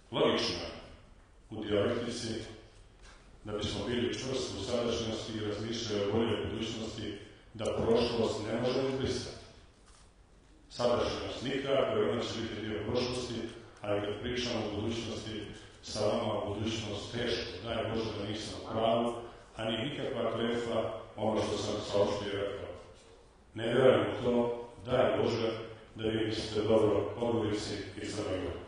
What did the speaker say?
Logično je u dijalektici da bismo bili čvrsti u sadašnjosti i razmišljali o boljoj budućnosti, da prošlost ne može izbrisati. Sadašnjost nikako, jer ona će biti dio prošlosti, ali kad pričamo o budućnosti, sa vama o budućnost teško. Daj Bože da nisam u pravu, a ni nikakva kletva ono što sam saopštio rekao. Ne vjerujem u to, daj Bože da vi mislite dobro o Gorici i Crnoj Gori.